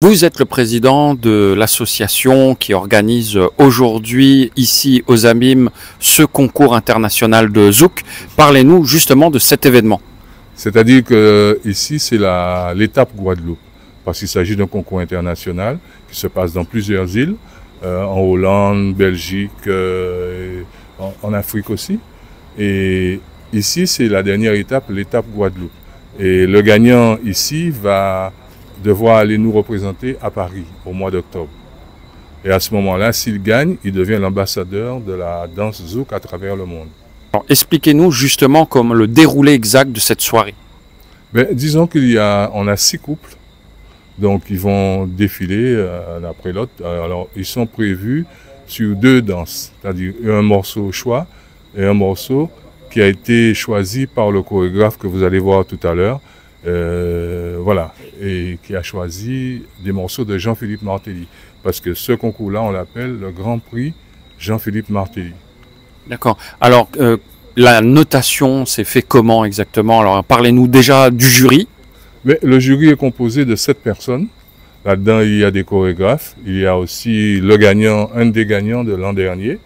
Vous êtes le président de l'association qui organise aujourd'hui, ici aux Abymes, ce concours international de Zouk. Parlez-nous justement de cet événement. C'est-à-dire que ici, c'est l'étape Guadeloupe, parce qu'il s'agit d'un concours international qui se passe dans plusieurs îles, en Hollande, Belgique, en Afrique aussi. Et ici, c'est la dernière étape, l'étape Guadeloupe. Et le gagnant ici va devoir aller nous représenter à Paris au mois d'octobre. Et à ce moment-là, s'il gagne, il devient l'ambassadeur de la danse Zouk à travers le monde. Expliquez-nous justement comme le déroulé exact de cette soirée. Disons qu'on a 6 couples, donc ils vont défiler l'un après l'autre. Alors ils sont prévus sur 2 danses, c'est-à-dire un morceau au choix et un morceau qui a été choisi par le chorégraphe que vous allez voir tout à l'heure. Voilà, et qui a choisi des morceaux de Jean-Philippe Martelly. Parce que ce concours-là, on l'appelle le Grand Prix Jean-Philippe Martelly. D'accord. Alors, la notation s'est fait comment exactement? Alors, parlez-nous déjà du jury. Mais le jury est composé de 7 personnes. Là-dedans, il y a des chorégraphes. Il y a aussi le gagnant, un des gagnants de l'an dernier.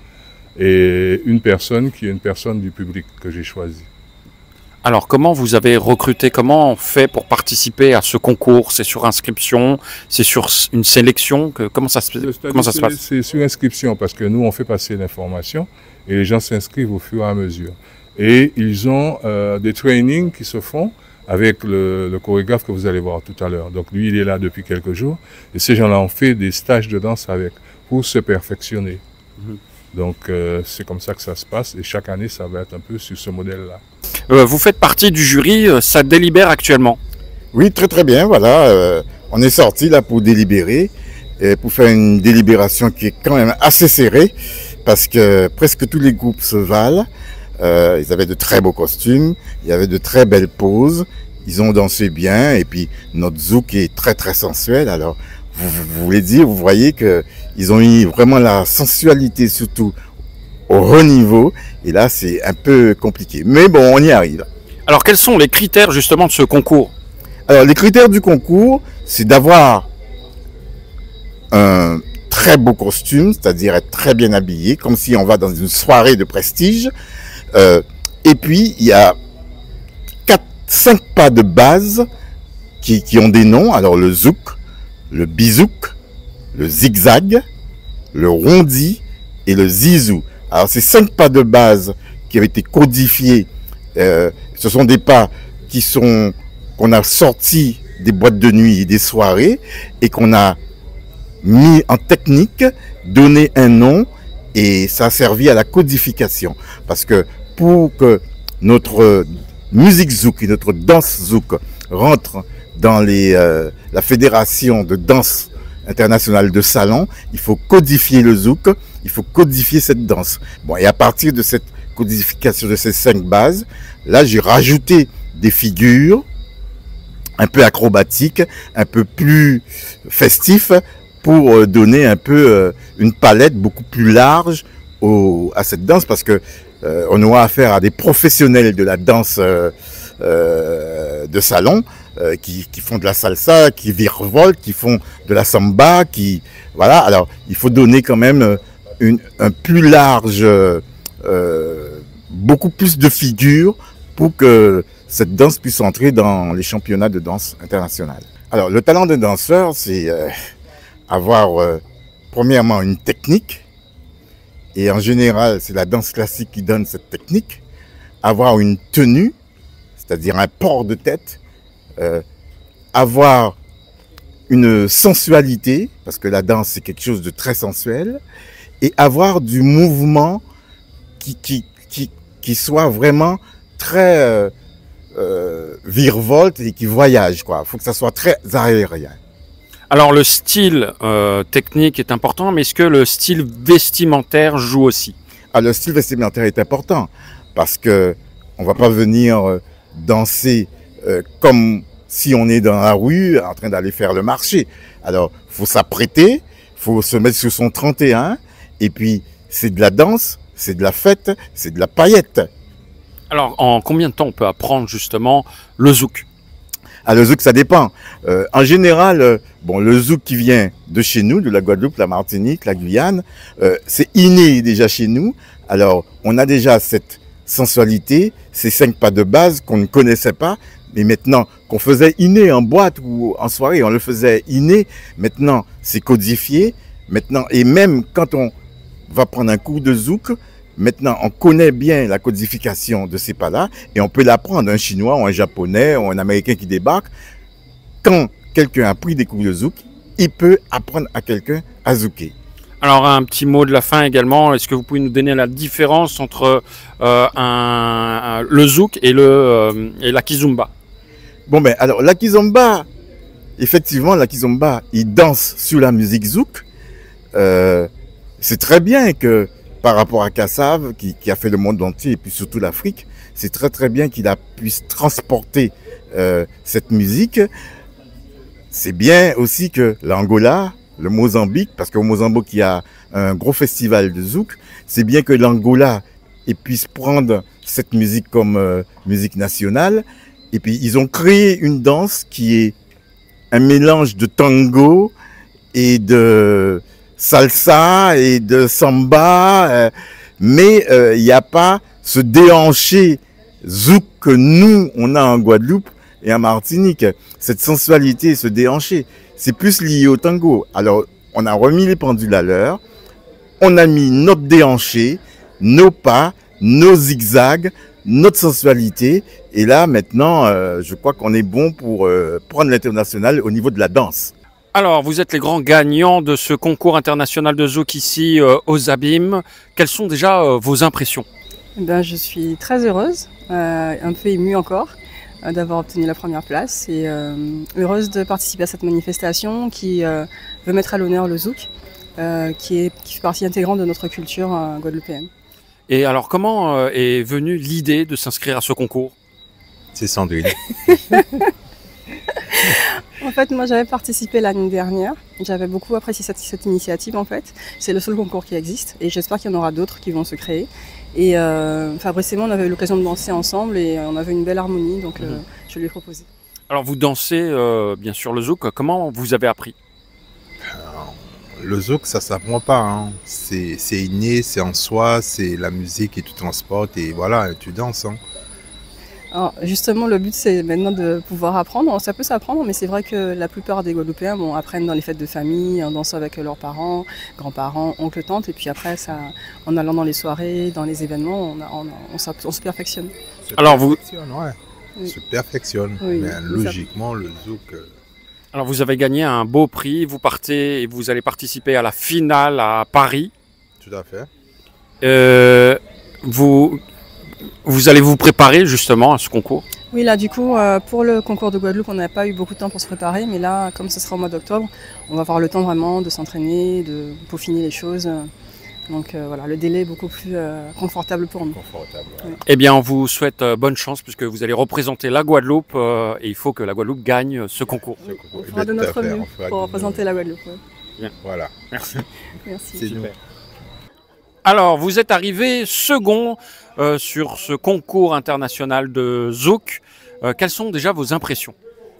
Et une personne qui est une personne du public que j'ai choisi. Alors, comment vous avez recruté, comment on fait pour participer à ce concours? C'est sur inscription, c'est sur une sélection, comment ça se passe? C'est sur inscription parce que nous, on fait passer l'information et les gens s'inscrivent au fur et à mesure. Et ils ont des trainings qui se font avec le chorégraphe que vous allez voir tout à l'heure. Donc lui, il est là depuis quelques jours et ces gens-là ont fait des stages de danse avec pour se perfectionner. Donc c'est comme ça que ça se passe et chaque année, ça va être un peu sur ce modèle-là. Vous faites partie du jury, ça délibère actuellement? Oui, très très bien, voilà. On est sorti là pour délibérer, pour faire une délibération qui est quand même assez serrée, parce que presque tous les groupes se valent. Ils avaient de très beaux costumes, il y avait de très belles poses, ils ont dansé bien, et puis notre zouk est très très sensuel. Alors, vous voulez dire, vous voyez qu'ils ont eu vraiment la sensualité, surtout au haut niveau, et là c'est un peu compliqué. Mais bon, on y arrive. Alors quels sont les critères justement de ce concours? Alors les critères du concours, c'est d'avoir un très beau costume, c'est-à-dire être très bien habillé, comme si on va dans une soirée de prestige. Et puis il y a 5 pas de base qui ont des noms. Alors le zouk, le bizouk, le zigzag, le rondi et le zizou. Alors ces 5 pas de base qui ont été codifiés, ce sont des pas qu'on a sortis des boîtes de nuit et des soirées et qu'on a mis en technique, donné un nom et ça a servi à la codification. Parce que pour que notre musique zouk et notre danse zouk rentrent dans la fédération de danse internationale de salon, il faut codifier le zouk, il faut codifier cette danse. Bon, et à partir de cette codification de ces 5 bases, là j'ai rajouté des figures un peu acrobatiques, un peu plus festifs, pour donner un peu une palette beaucoup plus large à cette danse, parce que on aura affaire à des professionnels de la danse de salon, qui font de la salsa, qui virevoltent, qui font de la samba, voilà. Alors il faut donner quand même un plus large, beaucoup plus de figures pour que cette danse puisse entrer dans les championnats de danse internationale. Alors le talent d'un danseur, c'est avoir premièrement une technique, et en général c'est la danse classique qui donne cette technique, avoir une tenue, c'est-à-dire un port de tête, avoir une sensualité, parce que la danse c'est quelque chose de très sensuel, et avoir du mouvement qui soit vraiment très virevolte et qui voyage, quoi. Il faut que ça soit très aérien. Alors le style technique est important, mais est-ce que le style vestimentaire joue aussi? Ah, le style vestimentaire est important, parce que on va pas venir danser comme si on est dans la rue en train d'aller faire le marché. Alors, faut s'apprêter, faut se mettre sur son 31, et puis c'est de la danse, c'est de la fête, c'est de la paillette. Alors, en combien de temps on peut apprendre justement le zouk? Ah, le zouk, ça dépend. En général, bon, le zouk qui vient de chez nous, de la Guadeloupe, la Martinique, la Guyane, c'est inné déjà chez nous. Alors, on a déjà cette sensualité, ces 5 pas de base qu'on ne connaissait pas, mais maintenant qu'on faisait inné en boîte ou en soirée, on le faisait inné. Maintenant, c'est codifié. Maintenant, et même quand on va prendre un cours de zouk, maintenant, on connaît bien la codification de ces pas-là et on peut l'apprendre. Un Chinois ou un Japonais ou un Américain qui débarque, quand quelqu'un a pris des cours de zouk, il peut apprendre à quelqu'un à zouker. Alors un petit mot de la fin également, est-ce que vous pouvez nous donner la différence entre le zouk et la kizomba? Bon ben alors la kizomba, effectivement la kizomba, il danse sur la musique zouk. C'est très bien que par rapport à Kassav, qui a fait le monde entier et puis surtout l'Afrique, c'est très bien qu'il puisse transporter cette musique. C'est bien aussi que l'Angola, le Mozambique, parce qu'au Mozambique, il y a un gros festival de zouk. C'est bien que l'Angola puisse prendre cette musique comme musique nationale. Et puis, ils ont créé une danse qui est un mélange de tango et de salsa et de samba. Mais il n'y a pas ce déhanché zouk que nous, on a en Guadeloupe et en Martinique. Cette sensualité, ce déhanché. C'est plus lié au tango. Alors, on a remis les pendules à l'heure, on a mis notre déhanché, nos pas, nos zigzags, notre sensualité. Et là, maintenant, je crois qu'on est bon pour prendre l'international au niveau de la danse. Alors, vous êtes les grands gagnants de ce concours international de zouk ici aux Abîmes. Quelles sont déjà vos impressions? Je suis très heureuse, un peu émue encore, d'avoir obtenu la première place et heureuse de participer à cette manifestation qui veut mettre à l'honneur le zouk, qui fait partie intégrante de notre culture guadeloupéenne. Et alors comment est venue l'idée de s'inscrire à ce concours? C'est Sandrine. En fait, moi j'avais participé l'année dernière, j'avais beaucoup apprécié cette initiative en fait. C'est le seul concours qui existe et j'espère qu'il y en aura d'autres qui vont se créer. Et Fabrice et moi, on avait eu l'occasion de danser ensemble et on avait une belle harmonie, donc je lui ai proposé. Alors vous dansez bien sûr le zouk, comment vous avez appris? Le zouk, ça s'apprend pas, hein. C'est inné, c'est en soi, c'est la musique qui te transporte et voilà, tu danses. Hein. Alors justement, le but c'est maintenant de pouvoir apprendre. Ça peut s'apprendre, mais c'est vrai que la plupart des Guadeloupéens apprennent dans les fêtes de famille, en dansant avec leurs parents, grands-parents, oncles, tantes, et puis après, en allant dans les soirées, dans les événements, on se perfectionne. Alors vous se perfectionne, oui, mais logiquement le zouk. Alors vous avez gagné un beau prix, vous partez et vous allez participer à la finale à Paris. Tout à fait. Vous allez vous préparer justement à ce concours? Oui, là du coup, pour le concours de Guadeloupe, on n'a pas eu beaucoup de temps pour se préparer, mais là, comme ce sera au mois d'octobre, on va avoir le temps vraiment de s'entraîner, de peaufiner les choses. Donc voilà, le délai est beaucoup plus confortable pour nous. Confortable, ouais. Eh bien, on vous souhaite bonne chance puisque vous allez représenter la Guadeloupe et il faut que la Guadeloupe gagne ce concours. On fera de notre mieux pour représenter la Guadeloupe. Ouais. Bien. Voilà. Merci. Merci. C'est nous. Alors, vous êtes arrivé second sur ce concours international de zouk. Quelles sont déjà vos impressions?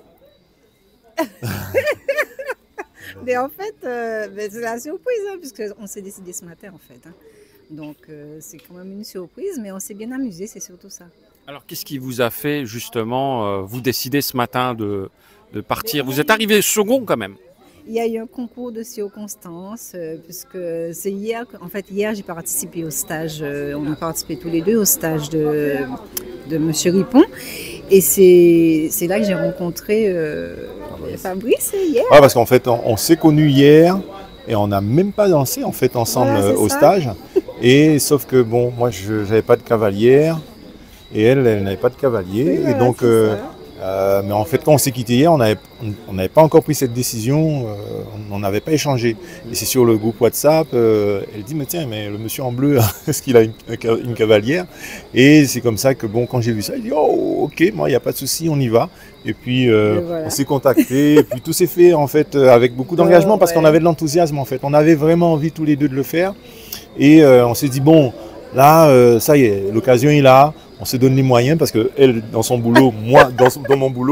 Mais en fait, c'est la surprise, hein, puisqu'on s'est décidé ce matin, en fait. Hein. Donc, c'est quand même une surprise, mais on s'est bien amusé, c'est surtout ça. Alors, qu'est-ce qui vous a fait justement vous décider ce matin de partir? Vous êtes arrivé second quand même. Il y a eu un concours de circonstances, puisque c'est hier, en fait, hier j'ai participé au stage, on a participé tous les deux au stage de M. Ripon, et c'est là que j'ai rencontré Fabrice hier. Ouais, parce qu'en fait, on s'est connus hier et on n'a même pas dansé en fait ensemble au stage. Et sauf que bon, moi je n'avais pas de cavalière et elle n'avait pas de cavalier. Oui, et donc, mais en fait, quand on s'est quitté hier, on n'avait pas encore pris cette décision, on n'avait pas échangé. Et c'est sur le groupe WhatsApp, elle dit mais tiens, mais le monsieur en bleu, est-ce qu'il a une cavalière? Et c'est comme ça que bon, quand j'ai vu ça, il dit oh ok, moi il n'y a pas de souci, on y va. Et puis voilà. On s'est contacté, et puis tout s'est fait en fait avec beaucoup d'engagement parce qu'on avait de l'enthousiasme en fait. On avait vraiment envie tous les deux de le faire. Et on s'est dit bon, là ça y est, l'occasion est là. On se donne les moyens parce que elle dans son boulot, moi dans mon boulot.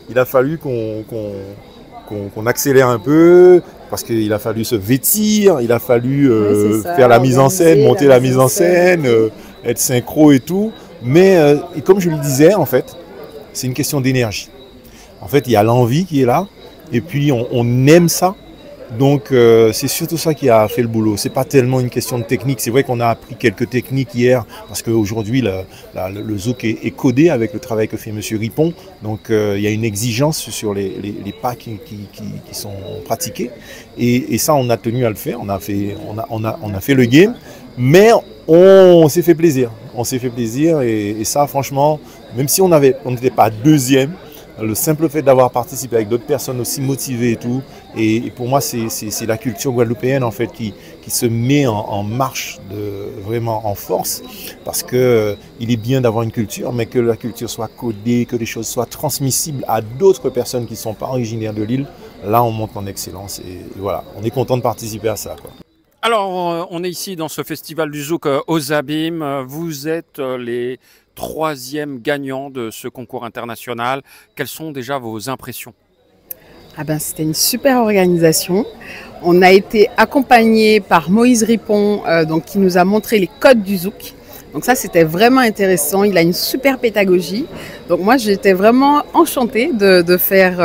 il a fallu qu'on accélère un peu, parce qu'il a fallu se vêtir, il a fallu faire la mise en scène, monter la mise en scène, être synchro et tout. Mais et comme je le disais, en fait, c'est une question d'énergie. En fait, il y a l'envie qui est là, et puis on aime ça. Donc c'est surtout ça qui a fait le boulot. C'est pas tellement une question de technique. C'est vrai qu'on a appris quelques techniques hier, parce qu'aujourd'hui le zouk est codé avec le travail que fait Monsieur Ripon. Donc il y a une exigence sur les pas qui sont pratiqués. Et ça, on a tenu à le faire. On a fait le game, mais on s'est fait plaisir. On s'est fait plaisir, et ça, franchement, même si on n'était pas deuxième, le simple fait d'avoir participé avec d'autres personnes aussi motivées et tout, et pour moi c'est la culture guadeloupéenne en fait qui se met en marche, vraiment en force, parce que il est bien d'avoir une culture, mais que la culture soit codée, que les choses soient transmissibles à d'autres personnes qui ne sont pas originaires de l'île. Là on monte en excellence, et voilà, on est content de participer à ça, quoi. Alors, on est ici dans ce festival du zouk aux Abîmes. Vous êtes les 3e gagnants de ce concours international. Quelles sont déjà vos impressions? C'était une super organisation. On a été accompagné par Moïse Ripon, qui nous a montré les codes du zouk. Donc ça, c'était vraiment intéressant. Il a une super pédagogie. Donc moi, j'étais vraiment enchantée de faire,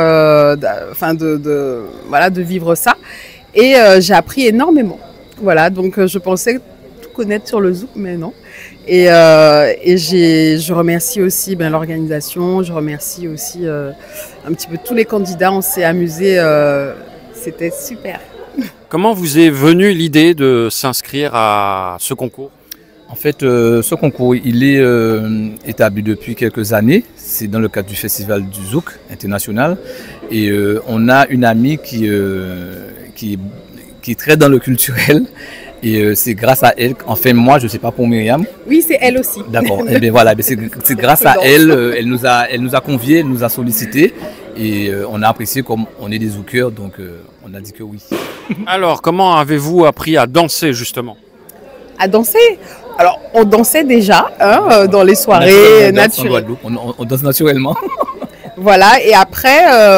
de vivre ça. Et j'ai appris énormément. Voilà, donc je pensais tout connaître sur le zouk, mais non. Et je remercie aussi l'organisation, je remercie aussi un petit peu tous les candidats, on s'est amusés, c'était super. Comment vous est venue l'idée de s'inscrire à ce concours? En fait, ce concours, il est établi depuis quelques années. C'est dans le cadre du Festival du Zouk international. Et on a une amie qui est très dans le culturel, et c'est grâce à elle, enfin moi je ne sais pas pour Myriam. Oui, c'est elle aussi. D'accord, et bien voilà, c'est grâce à elle, elle nous a conviés, elle nous a sollicité, et on a apprécié, comme on est des zoukeurs, donc on a dit que oui. Alors, comment avez-vous appris à danser justement? À danser? Alors, on dansait déjà dans les soirées naturelles. On danse naturellement. Voilà, et après,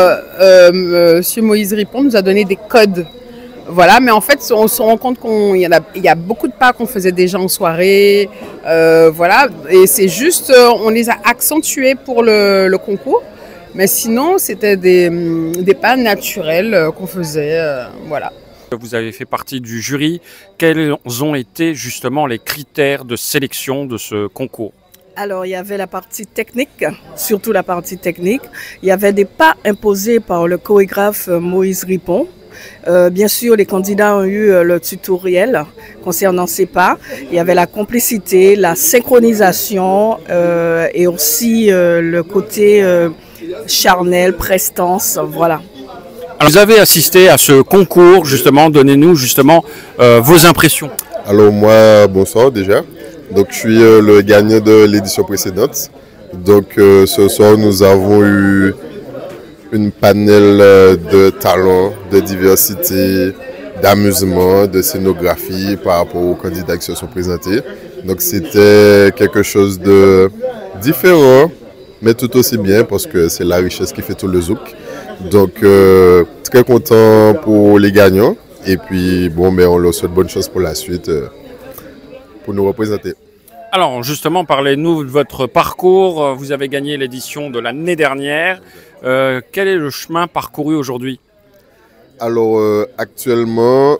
Monsieur Moïse Ripon nous a donné des codes. Voilà, mais en fait, on se rend compte qu'il y a beaucoup de pas qu'on faisait déjà en soirée. Voilà, et c'est juste, on les a accentués pour le concours. Mais sinon, c'était des pas naturels qu'on faisait. Voilà. Vous avez fait partie du jury. Quels ont été justement les critères de sélection de ce concours? Alors, il y avait la partie technique, surtout la partie technique. Il y avait des pas imposés par le chorégraphe Moïse Ripon. Bien sûr, les candidats ont eu le tutoriel concernant ces pas. Il y avait la complicité, la synchronisation et aussi le côté charnel, prestance, voilà. Alors, vous avez assisté à ce concours, justement, donnez-nous justement vos impressions. Alors moi, bonsoir déjà. Donc je suis le gagnant de l'édition précédente. Donc ce soir, nous avons eu une panel de talents, de diversité, d'amusement, de scénographie par rapport aux candidats qui se sont présentés. Donc c'était quelque chose de différent, mais tout aussi bien parce que c'est la richesse qui fait tout le zouk. Donc très content pour les gagnants. Et puis bon, on leur souhaite bonne chance pour la suite, pour nous représenter. Alors justement, parlez-nous de votre parcours. Vous avez gagné l'édition de l'année dernière. Quel est le chemin parcouru aujourd'hui? Alors actuellement,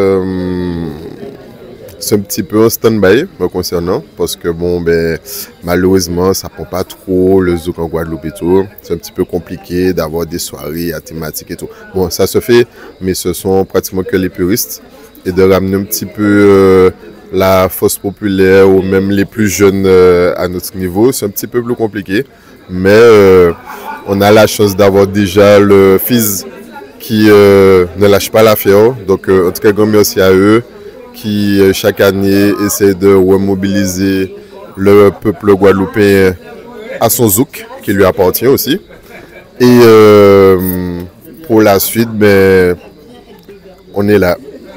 c'est un petit peu en stand-by me concernant parce que malheureusement ça prend pas trop le zouk en Guadeloupe et tout. C'est un petit peu compliqué d'avoir des soirées à thématique et tout. Bon, ça se fait, mais ce sont pratiquement que les puristes, et de ramener un petit peu la fosse populaire ou même les plus jeunes à notre niveau, c'est un petit peu plus compliqué. Mais on a la chance d'avoir déjà le FIS qui ne lâche pas l'affaire. Donc en tout cas, grand merci à eux qui chaque année essaient de remobiliser le peuple guadeloupéen à son zouk qui lui appartient aussi. Et pour la suite, on est là.